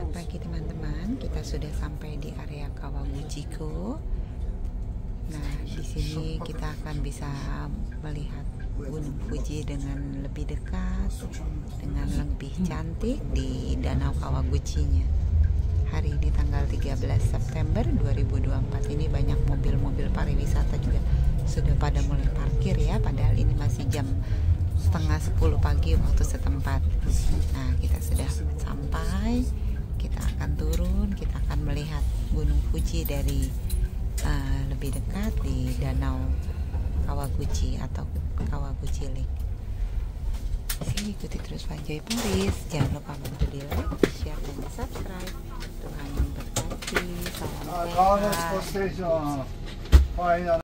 Selamat pagi teman-teman, kita sudah sampai di area Kawaguchiko. Nah, di sini kita akan bisa melihat Gunung Fuji dengan lebih dekat, dengan lebih cantik di Danau Kawaguchinya. Hari ini tanggal 13 September 2024 ini banyak mobil-mobil pariwisata juga sudah pada mulai parkir ya, padahal ini masih jam setengah 10 pagi waktu setempat. Nah, kita sudah sampai, kita akan turun, kita akan melihat Gunung Fuji dari lebih dekat di Danau Kawaguchi atau Kawaguchi Lake. Sini ikuti terus Pak Joy Paris, jangan lupa bantu di like, share, dan subscribe. Tuhan memberkati, salam sehat.